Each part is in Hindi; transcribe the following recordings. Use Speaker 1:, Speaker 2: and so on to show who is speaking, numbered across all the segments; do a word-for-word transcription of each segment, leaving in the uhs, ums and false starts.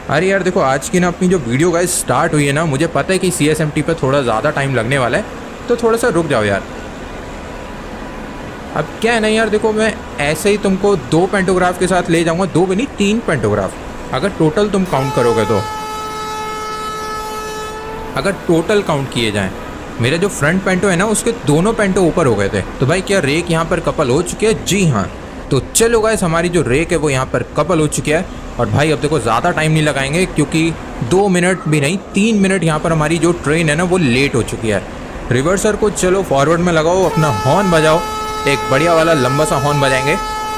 Speaker 1: अरे यार देखो, आज की ना अपनी जो वीडियो गाइस स्टार्ट हुई है ना, मुझे पता है कि सी एस एम टी पे थोड़ा ज़्यादा टाइम लगने वाला है, तो थोड़ा सा रुक जाओ यार। अब क्या है ना यार, देखो मैं ऐसे ही तुमको दो पेंटोग्राफ के साथ ले जाऊंगा, दो भी नहीं तीन पेंटोग्राफ, अगर टोटल तुम काउंट करोगे तो। अगर टोटल काउंट किए जाएं, मेरा जो फ्रंट पेंटो है ना उसके दोनों पेंटो ऊपर हो गए थे। तो भाई क्या रेक यहाँ पर कपल हो चुके हैं? जी हाँ। तो चलो गाइस, हमारी जो रेक है वो यहाँ पर कपल हो चुकी है। और भाई अब देखो ज़्यादा टाइम नहीं लगाएंगे, क्योंकि दो मिनट भी नहीं तीन मिनट यहाँ पर हमारी जो ट्रेन है ना वो लेट हो चुकी है। रिवर्सर को चलो फॉरवर्ड में लगाओ, अपना हॉर्न बजाओ, एक बढ़िया वाला लंबा सा हॉर्न बजाएंगे।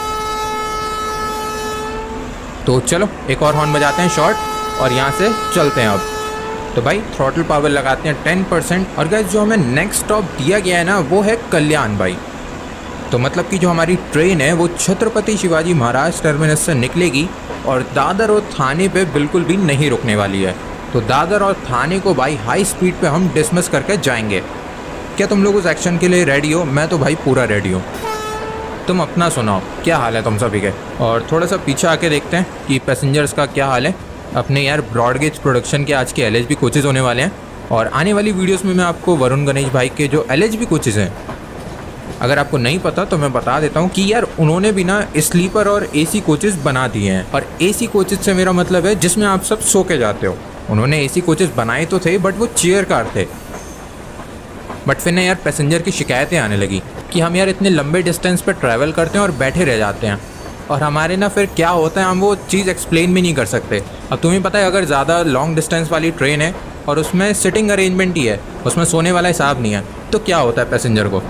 Speaker 1: तो चलो एक और हॉर्न बजाते हैं शॉर्ट, और यहाँ से चलते हैं अब। तो भाई थ्रॉटल पावर लगाते हैं टेन परसेंट। और गाइस जो हमें नेक्स्ट स्टॉप दिया गया है ना वो है कल्याण भाई। तो मतलब कि जो हमारी ट्रेन है वो छत्रपति शिवाजी महाराज टर्मिनस से निकलेगी और दादर और थाने पे बिल्कुल भी नहीं रुकने वाली है। तो दादर और थाने को भाई हाई स्पीड पे हम डिसमिस करके जाएंगे। क्या तुम लोग उस एक्शन के लिए रेडी हो? मैं तो भाई पूरा रेडी हूँ। तुम अपना सुनाओ, क्या हाल है तुम सभी के? और थोड़ा सा पीछे आके देखते हैं कि पैसेंजर्स का क्या हाल है। अपने यार ब्रॉडगेज प्रोडक्शन के आज के एल एच बी कोचेज़ होने वाले हैं, और आने वाली वीडियोस में मैं आपको वरुण गणेश भाई के जो एल एच बी कोचेज़ हैं, अगर आपको नहीं पता तो मैं बता देता हूँ कि यार उन्होंने भी ना स्लीपर और एसी कोचेज़ बना दिए हैं। और एसी कोचेज़ से मेरा मतलब है जिसमें आप सब सो के जाते हो। उन्होंने एसी कोचेज़ बनाए तो थे, बट वो चेयर कार थे। बट फिर ना यार पैसेंजर की शिकायतें आने लगी कि हम यार इतने लंबे डिस्टेंस पर ट्रैवल करते हैं और बैठे रह जाते हैं, और हमारे ना फिर क्या होता है हम वो चीज़ एक्सप्लेन भी नहीं कर सकते। अब तुम्हें पता है अगर ज़्यादा लॉन्ग डिस्टेंस वाली ट्रेन है और उसमें सिटिंग अरेंजमेंट ही है, उसमें सोने वाला हिसाब नहीं है, तो क्या होता है पैसेंजर को,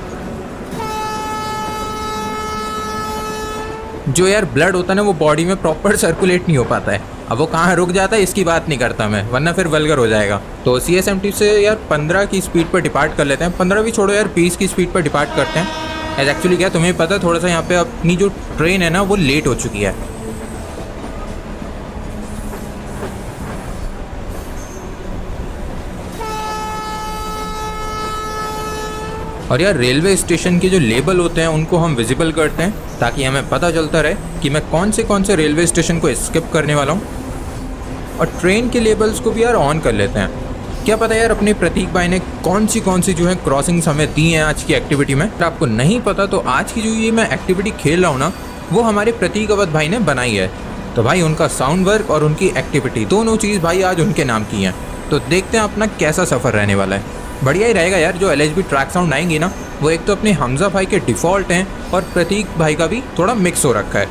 Speaker 1: जो यार ब्लड होता है ना वो बॉडी में प्रॉपर सर्कुलेट नहीं हो पाता है। अब वो कहाँ रुक जाता है इसकी बात नहीं करता मैं, वरना फिर वल्गर हो जाएगा। तो सी एस एम टी से यार पंद्रह की स्पीड पर डिपार्ट कर लेते हैं, पंद्रह भी छोड़ो यार बीस की स्पीड पर डिपार्ट करते हैं। एज एक्चुअली क्या तुम्हें पता है, थोड़ा सा यहाँ पे अपनी जो ट्रेन है ना वो लेट हो चुकी है। और यार रेलवे स्टेशन के जो लेबल होते हैं उनको हम विजिबल करते हैं, ताकि हमें पता चलता रहे कि मैं कौन से कौन से रेलवे स्टेशन को स्किप करने वाला हूँ। और ट्रेन के लेबल्स को भी यार ऑन कर लेते हैं। क्या पता यार अपने प्रतीक भाई ने कौन सी कौन सी जो है क्रॉसिंग्स हमें दी हैं आज की एक्टिविटी में। अगर आपको नहीं पता तो आज की जो ये मैं एक्टिविटी खेल रहा हूँ ना वो हमारे प्रतीक अवध भाई ने बनाई है। तो भाई उनका साउंड वर्क और उनकी एक्टिविटी दोनों चीज़ भाई आज उनके नाम की हैं। तो देखते हैं अपना कैसा सफ़र रहने वाला है। बढ़िया ही रहेगा यार। जो L H B track sound आएंगी ना वो एक तो अपने हमजा भाई के डिफ़ॉल्ट हैं, और प्रतीक भाई का भी थोड़ा मिक्स हो रखा है।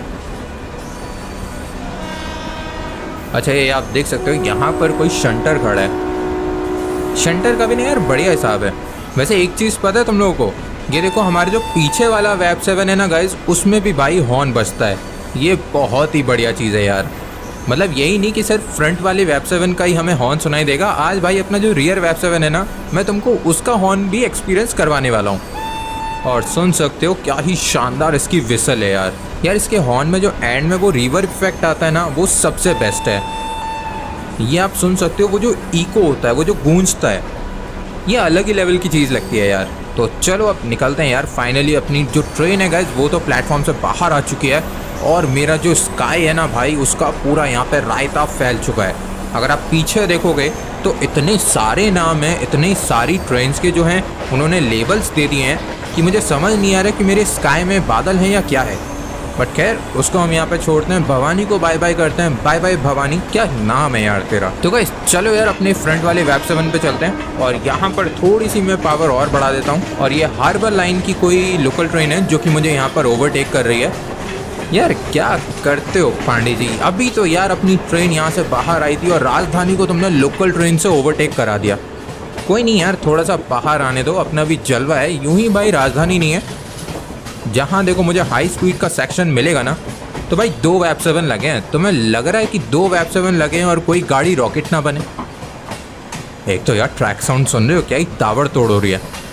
Speaker 1: अच्छा ये आप देख सकते हो यहाँ पर कोई शंटर खड़ा है। शंटर का भी नहीं यार बढ़िया हिसाब है। वैसे एक चीज़ पता है तुम लोगों को, ये देखो हमारे जो पीछे वाला वेब सेवन है ना गाइज, उसमें भी भाई हॉर्न बजता है। ये बहुत ही बढ़िया चीज़ है यार। मतलब यही नहीं कि सिर्फ फ्रंट वाले वेब सेवन का ही हमें हॉर्न सुनाई देगा, आज भाई अपना जो रियर वेब सेवन है ना मैं तुमको उसका हॉर्न भी एक्सपीरियंस करवाने वाला हूँ। और सुन सकते हो क्या ही शानदार इसकी विसल है यार। यार इसके हॉर्न में जो एंड में वो रिवर्ब इफेक्ट आता है ना वो सबसे बेस्ट है। ये आप सुन सकते हो, वो जो इको होता है, वो जो गूंजता है, ये अलग ही लेवल की चीज़ लगती है यार। तो चलो अब निकलते हैं यार। फाइनली अपनी जो ट्रेन है गाइज वो तो प्लेटफॉर्म से बाहर आ चुकी है, और मेरा जो स्काई है ना भाई उसका पूरा यहाँ पे रायता फैल चुका है। अगर आप पीछे देखोगे तो इतने सारे नाम हैं, इतनी सारी ट्रेन्स के जो हैं उन्होंने लेबल्स दे दिए हैं कि मुझे समझ नहीं आ रहा कि मेरे स्काई में बादल हैं या क्या है। बट खैर उसको हम यहाँ पे छोड़ते हैं। भवानी को बाय बाय करते हैं। बाय बाय भवानी, क्या नाम है यार तेरा। तो गाइस चलो यार अपने फ्रंट वाले वेब सेवन पे चलते हैं, और यहाँ पर थोड़ी सी मैं पावर और बढ़ा देता हूँ। और ये हार्बर लाइन की कोई लोकल ट्रेन है जो कि मुझे यहाँ पर ओवरटेक कर रही है। यार क्या करते हो पांडे जी, अभी तो यार अपनी ट्रेन यहाँ से बाहर आई थी और राजधानी को तुमने लोकल ट्रेन से ओवरटेक करा दिया। कोई नहीं यार, थोड़ा सा बाहर आने दो, अपना भी जलवा है। यूं ही भाई राजधानी नहीं है, जहाँ देखो मुझे हाई स्पीड का सेक्शन मिलेगा ना तो भाई दो वेब सेवन लगे हैं। तो मैं लग रहा है कि दो वेब सेवन लगे हैं और कोई गाड़ी रॉकेट ना बने। एक तो यार ट्रैक साउंड सुन रहे हो, क्या ही ताबड़ तोड़ हो रही है।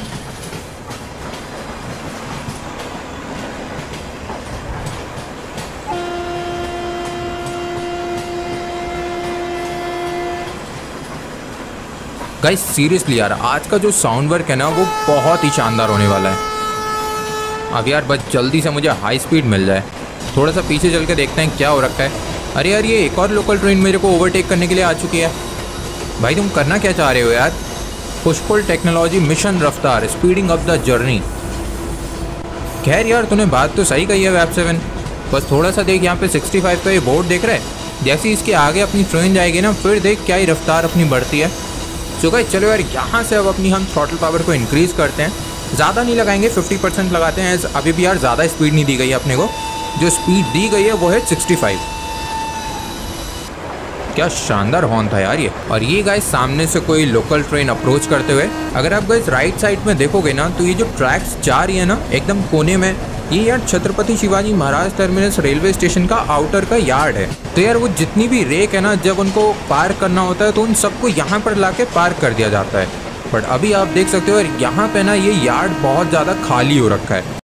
Speaker 1: गाइस सीरियसली यार आज का जो साउंड वर्क है ना वो बहुत ही शानदार होने वाला है। अब यार बस जल्दी से मुझे हाई स्पीड मिल जाए। थोड़ा सा पीछे चल के देखते हैं क्या हो रखा है। अरे यार ये एक और लोकल ट्रेन मेरे को ओवरटेक करने के लिए आ चुकी है। भाई तुम करना क्या चाह रहे हो यार? पुश पुल टेक्नोलॉजी मिशन रफ्तार स्पीडिंग अप द जर्नी। खैर यार तूने बात तो सही कही है वेब सेवन, बस थोड़ा सा देख यहाँ पे सिक्सटी फाइव का ये बोर्ड देख रहा है, जैसे ही इसके आगे अपनी ट्रेन जाएगी ना फिर देख क्या ही रफ्तार अपनी बढ़ती है। सो गाइस चलो यार यहाँ से अब अपनी हम थ्रॉटल पावर को इंक्रीज़ करते हैं, ज़्यादा नहीं लगाएंगे, फिफ्टी परसेंट लगाते हैं। अभी भी यार ज़्यादा स्पीड नहीं दी गई है अपने को, जो स्पीड दी गई है वो है सिक्सटी फाइव। क्या शानदार हॉर्न था यार ये। और ये गाइस सामने से कोई लोकल ट्रेन अप्रोच करते हुए, अगर आप गाइस राइट साइड में देखोगे ना तो ये जो ट्रैक्स जा रही है ना एकदम कोने में, ये यार Chhatrapati Shivaji Maharaj terminus railway station का आउटर का यार्ड है। तो यार वो जितनी भी रेक है ना, जब उनको पार्क करना होता है तो उन सबको यहाँ पर लाके पार्क कर दिया जाता है। बट अभी आप देख सकते हो यार यहाँ पे ना ये यार्ड बहुत ज़्यादा खाली हो रखा है,